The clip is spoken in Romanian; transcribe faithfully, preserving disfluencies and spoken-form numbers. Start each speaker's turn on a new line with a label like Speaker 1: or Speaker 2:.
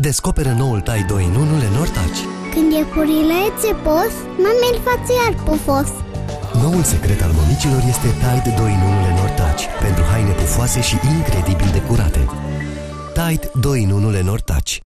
Speaker 1: Descoperă noul Tide doi în unu Lenor Touch.
Speaker 2: Când iepurile țepos, mami îl face iar pufos.
Speaker 1: Noul secret al mămicilor este Tide doi în unu Lenor Touch, pentru haine pufoase și incredibil de curate. Tide doi în unu Lenor Touch.